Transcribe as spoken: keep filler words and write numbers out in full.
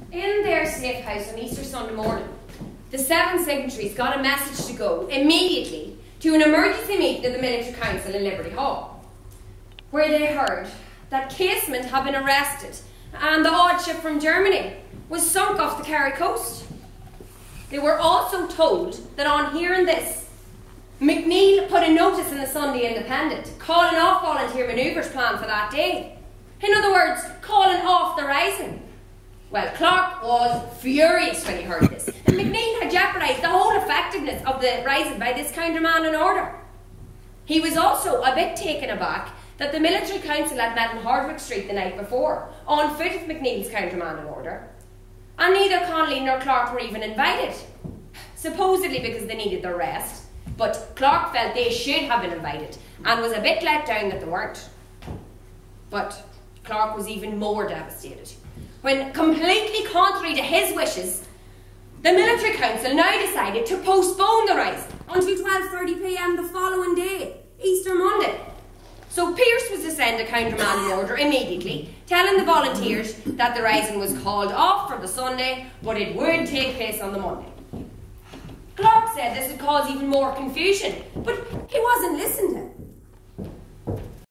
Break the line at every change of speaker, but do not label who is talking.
In their safe house on Easter Sunday morning, the seven signatories got a message to go immediately to an emergency meeting of the Military Council in Liberty Hall, where they heard that Casement had been arrested and the odd ship from Germany was sunk off the Kerry coast. They were also told that on hearing this, McNeill put a notice in the Sunday Independent calling off volunteer manoeuvres planned for that day. In other words, calling off the rising. Well, Clarke was furious when he heard this, and McNeill had jeopardised the whole effectiveness of the rising by this countermand in order. He was also a bit taken aback that the Military Council had met in Hardwick Street the night before, on foot of McNeill's countermand in order, and neither Connolly nor Clarke were even invited, supposedly because they needed their rest, but Clarke felt they should have been invited, and was a bit let down that they weren't. But Clarke was even more devastated when, completely contrary to his wishes, the Military Council now decided to postpone the rising until twelve thirty p m the following day, Easter Monday. So Pearce was to send a countermanding order immediately, telling the volunteers that the rising was called off for the Sunday, but it would take place on the Monday. Clarke said this would cause even more confusion, but he wasn't listened to.